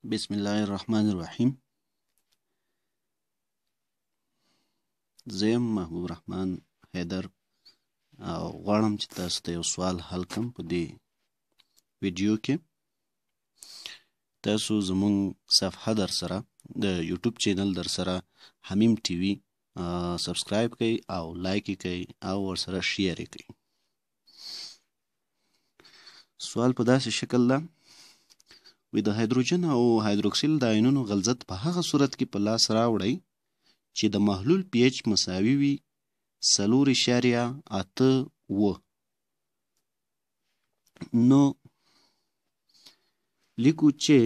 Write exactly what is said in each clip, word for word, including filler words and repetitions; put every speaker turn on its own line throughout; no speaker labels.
بسم الله الرحمن الرحیم. زه یم محبوب رحمان حیدر او غواړم چې تاسو ته یو سوال حل کړم. په دې ویډیو کې تاسو زموږ صفحه در سره د یوټیوب چینل در سره حمیم ټي وي سبسکرایب کړئ او لایک یې کړئ او ورسره شیر یې کړئ. سوال په داسې شکل ده وی د هایدروجن او هایدروکسل د ایونونو غلظت په هغه صورت کې په لاس راوړئ چې د محلول پی ایچ مساوي وي څلور اعشاریه اته اوه. نو لیکو چې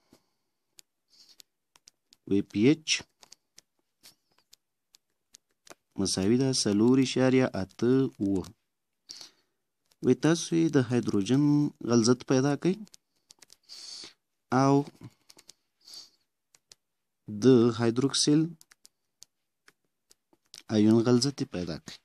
وی پی ایچ مساوي ده څلور اعشاریه اته اوه. وی تاسو یې د هایدروجن غلظت پیدا کړئ او د هایدروکسل ایون غلظت پیدا کړئ.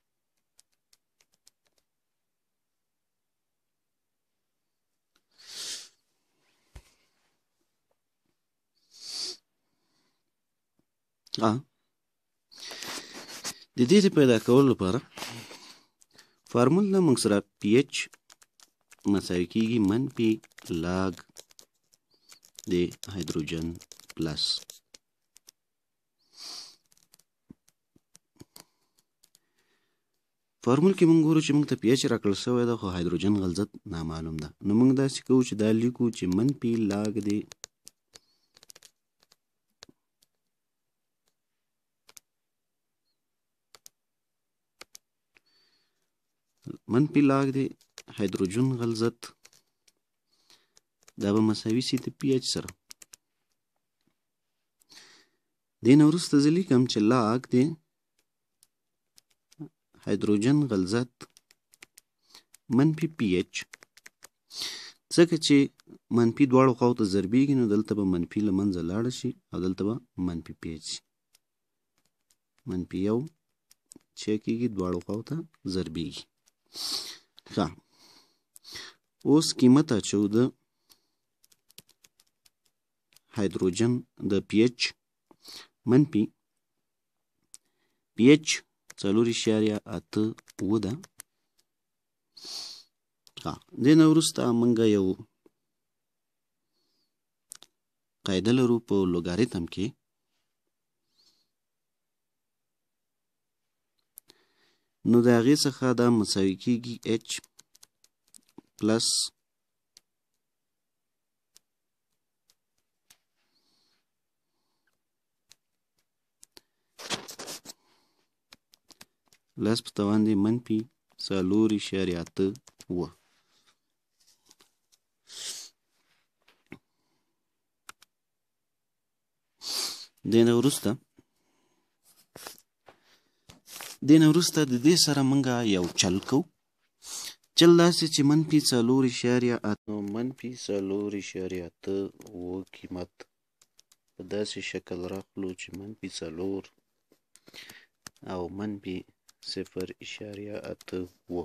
د دې د پیدا کولو لپاره فارمول نه موږ سره پی ایچ مساوي کیږي منفي لاګ د هایدروجن پلس. فارمول کې موږ ګورو چې موږ ته پی ایچ راکړل شوی ده خو هایدروجن غلظت نامعلوم ده. نو موږ داسې کوو چې دا لیکو چې منفي لاګ دی منفي لاګ دی هایدروجن غلظت دا به مساوي سي د پی ایچ سره. دې نه وروسته زه لیکم چې لاګ دی هایدروجن غلظت منفي پی ایچ، ځکه چې منفي دواړو خواو ته ضربیږي نو دلته به منفي له منځه لاړه شي او دلته به منفي پی ایچ شي. منفي یو چې کېږي دواړو خواو ته ضربیږي. ښه، اوس قیمت اچو د هایدروجن د پی ایچ منفي پی ایچ څلور اعشاریه اته اوه ده. ها دې نه وروسته موږ یو قاعده لرو په لوګاریتم کې، نو د هغې څخه دا مساوي کیږي ایچ پلس لس په توان دی منفي څلور اعشاریه اته اوه. دې نه وروسته دې نه وروسته د دې سره موږ یو چل کوو. چل داسې چې منفي څلور اعشاریه اته منفي څلور اعشاریه اته اوه قیمت په داسې شکل راخلو چې منفي څلور او منفي صفر اعشاریه اته اوه.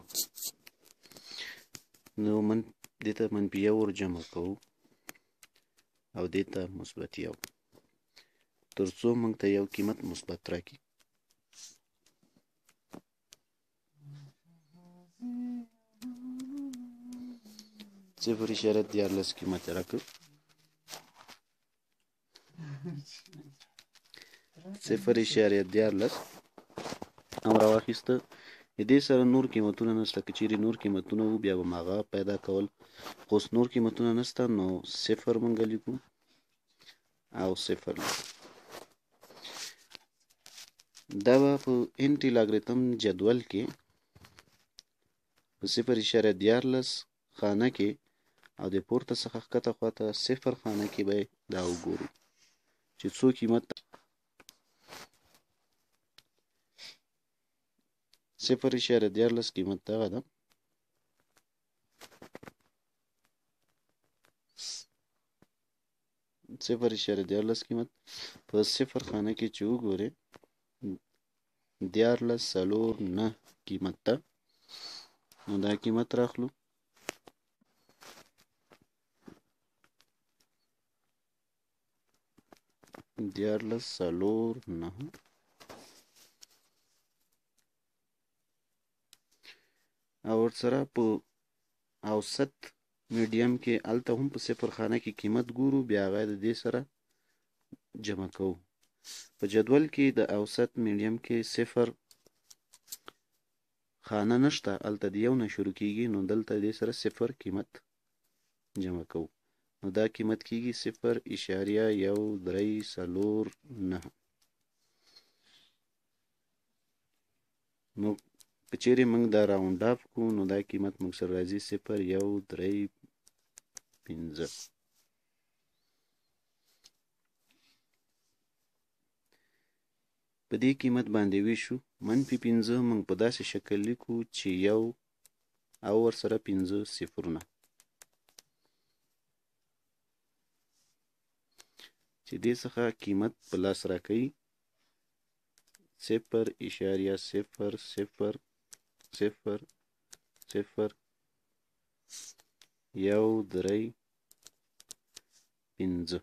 نو من دې ته منفي یو ور جمع کوو او دې ته مثبت یو تر څو موږ ته یو قیمت مثبت راکړي. صفر اعشاریه دیارلس قیمت یې راکړ. صفر اعشاریه دیارلس هم راواخیسته. د دې سره نور قیمتونه نشته، که چیرې نور قیمتونه وو بیا به هغه پیدا کول، خو اوس نور قیمتونه نشته نو صفر موږ لیکو او صفر لیکو. دا به په انټي لاګریتم جدول کې په صفر اعشاریه دیارلس خانه کې او د پورته څخه ښکته خواته صفر خانه کې به دا وګورو چې څو قیمت صفر اعشاریه دیارلس قیمت دغه ده. صفر اعشاریه دیارلس قیمت په صفر خانه کې چې وګورئ دیارلس څلور نه قیمت ده. نو دا قیمت راخلو دیارلس څلور نهه او ورسره په اوسط میډیم کې هلته هم په صفر خانه کې قیمت ګورو، بیا هغه د دې سره جمع کوو. په جدول کې د اوسط میډیم کې صفر خانه نشته، هلته د یو نه شروع کېږي، نو دلته دې سره صفر قیمت جمع کوو. نو دا قیمت کېږي صفر اشاریه یو درې څلور نهه. نو که چیرې موږ دا راونډ اف کړو نو دا قیمت موږ سره راځي صفر یو درې پنځه. په دې قیمت باندې ویشو منفي پنځه موږ په داسې شکل لیکو چې یو او ورسره پنځه صفرونه، چې دې څخه قیمت په لاس راکوي صفر اشاریه صفر صفر صفر صفر یو درې پنځه.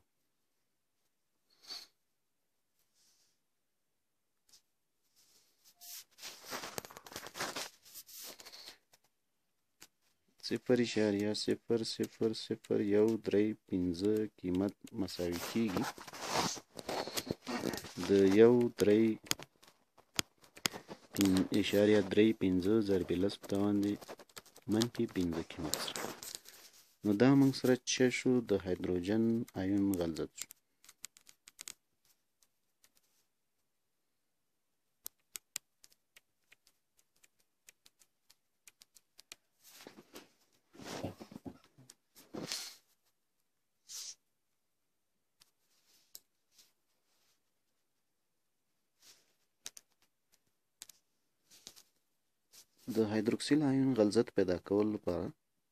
صفر اشاریه صفر صفر صفر یو درې پنځه قیمت مساوي کېږي د یو درې اشاریه درې پنځه ضرب لس په توان دی منفي پنځه قیمت سره. نو دا موږ سره څه شو؟ د هایدروجن ایون غلظت شو. د هایدروکسل ایون غلظت پیدا کولو لپاره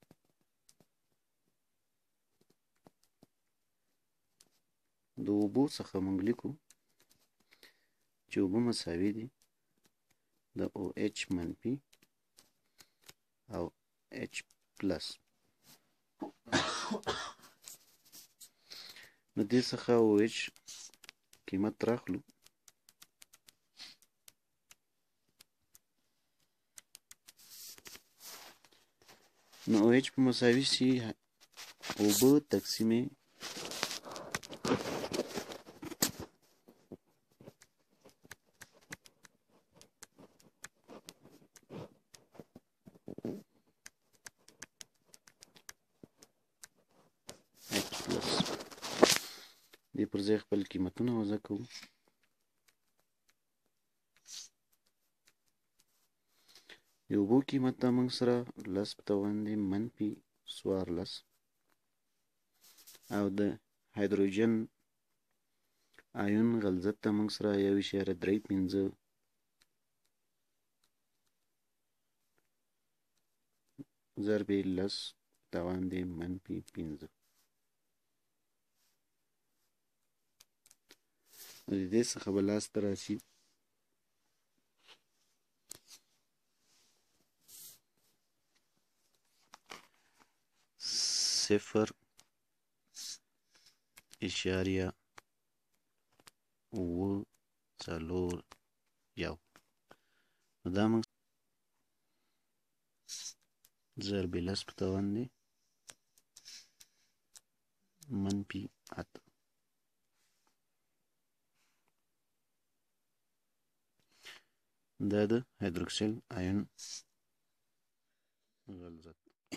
د اوبو څخه موږ لیکو چې اوبه مساوي دي د او ایچ منفي او ایچ پلس. نو دې څخه او ایچ قیمت راخلو، نو او ایچ په مساوي سي اوبه تقسیمې ایچ پلس. دې پر ځای خپل قیمتونه وضع کوو. د اوبو قیمت ته موږ سره لس په توان دی منفي څوارلس، او د هایدروجن ایون غلظت ته موږ سره یو اشاریه درې پنځه ضرب لس په توان دی منفي پنځه. نو د دې څخه به لاسته راشي صفر اشاریه اوه څلور یو. نو دا موږ ضرب لس په توان دی منفي اته. دا د هایدروکسل ایون غلظت